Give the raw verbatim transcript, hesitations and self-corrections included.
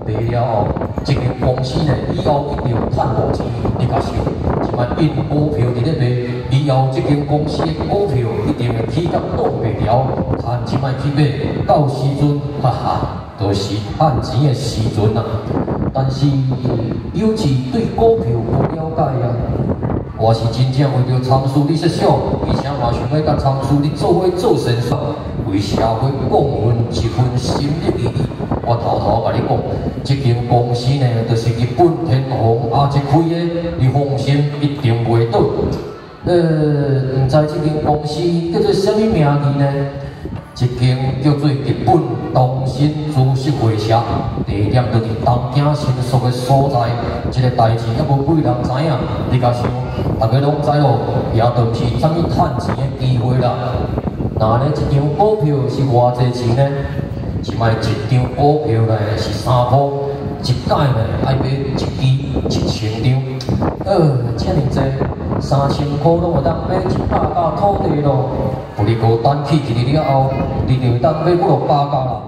卖了后，一间公司呢以后一定赚大钱，你甲想，即摆因股票伫咧卖，以后这间公司的股票一定会起甲倒袂了，趁即摆去买，到时阵哈哈，就是趁钱的时阵啦。但是尤其对股票无了解啊。 我是真正为着参师你设想，而且嘛想要甲参师你做伙做善事，为社会贡献一份心力意义。我偷偷甲你讲，这间公司呢，就是日本天皇阿杰开的，你放心，一定袂倒。呃，唔知这间公司叫做什么名字呢？一间叫做日本东新株式会社，地点就伫东京新宿的所在。这个代志还无几人知影，你甲想，大家拢知咯，也都毋是啥物趁钱的机会啦。那呢，一张股票是偌济钱呢？即卖一张股票呢是三箍，一届呢爱买一支一千张。呃，遮尔济，三千箍拢会当买一百甲土地咯。不哩个等起一日了后，你就会当买几落百甲啦。